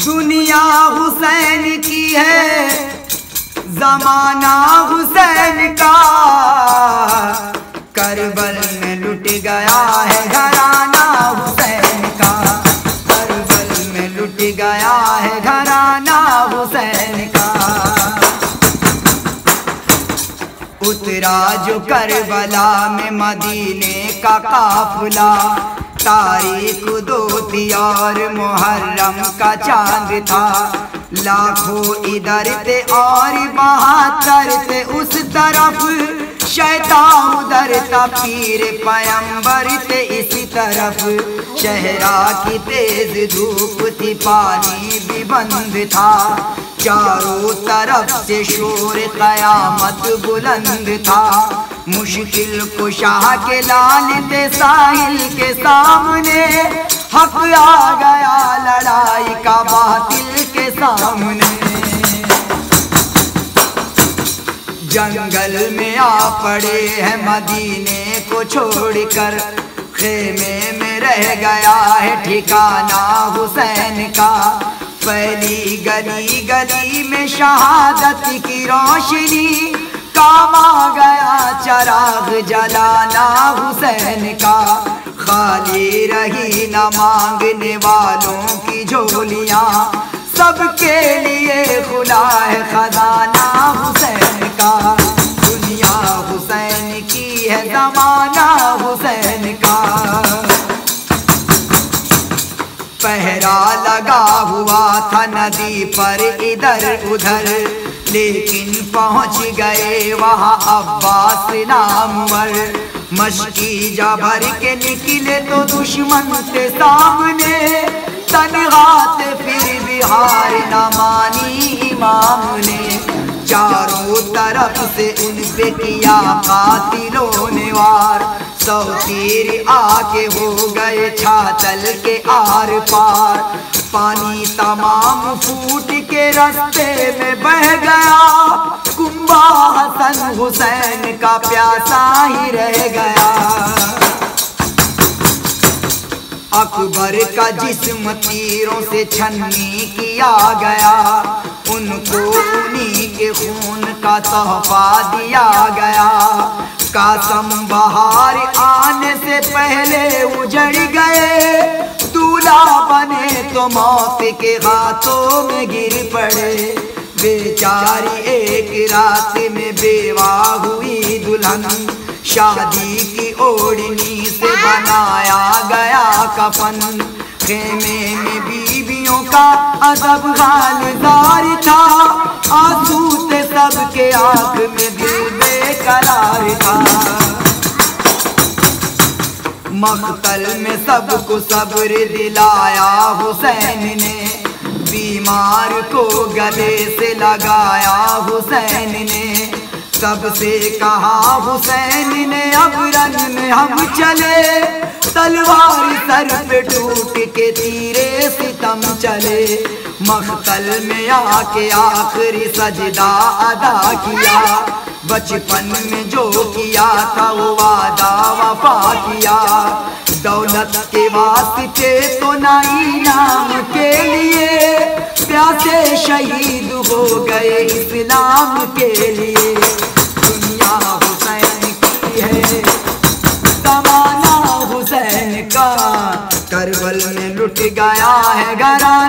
दुनिया हुसैन की है, जमाना हुसैन का। करबल में लुट गया है घराना हुसैन का। करबल में लुट गया है घराना हुसैन का। उतरा जो करबला में मदीने का काफिला, तारीख 2 थी और मुहर्रम का चांद था। लाखों इधर थे और 72 थे उस तरफ, शैतान उधर था, पीर पैगंबर थे इसी तरफ। शहरा की तेज धूप थी, पानी भी बंद था। चारों तरफ से शोर कयामत बुलंद था। मुश्किल कुशा के लाल थे साहिल के सामने, हक आ गया लड़ाई का बातिल के सामने। जंगल में आ पड़े हैं मदीने को छोड़कर, खेमे में रह गया है ठिकाना हुसैन का। पहली गली गली में शहादत की रोशनी, काम आ गया चराग जलाना हुसैन का। खाली रही न मांगने वालों की झोलियाँ, सबके लिए खुला है खजाना हुसैन का। दुनिया हुसैन की है, जमाना हुसैन का। पहरा लगा हुआ था नदी पर इधर उधर, लेकिन पहुंच गए वहां अब्बास नामवर। मशकी जा भर के निकले तो दुश्मन के सामने, तन्हा थे फिर भी हार न मानी इमाम ने। चारों तरफ से उन पे किया कातिलों ने वार, 100 तीर आके हो गए छातल के आर पार। पानी तमाम फूट के रास्ते में बह गया, कुंबा हसन हुसैन का प्यासा ही रह गया। अकबर का जिस्म तीरों से छन्नी किया गया, उनको उन्हीं के खून का तोहफा दिया गया। कासम बहार आने से पहले उजड़ गए, दूल्हा बने तो मौत के हाथों में गिर पड़े। बेचारी एक रात में बेवा हुई दुल्हन, शादी की ओढ़नी से बनाया गया कफन। खेमे में बीवियों का अदब हालदार था, आंसू थे सबके आंख में दिल बेकरार था। मख्तल में सबको सब्र दिलाया हुसैन ने, बीमार को गले से लगाया हुसैन ने। सबसे कहा हुसैन ने अब रन में हम चले, तलवार सर पे टूट के तीरे सितम चले। मख्तल में आके आखिरी सजदा अदा किया, बचपन में जो किया था वो वादा वफा किया। दौलत के वास्ते तो नहीं नाम के लिए, प्यासे शहीद हो गए इस्लाम के लिए। दुनिया हुसैन की है, जमाना हुसैन का। करबल में लुट गया है घराना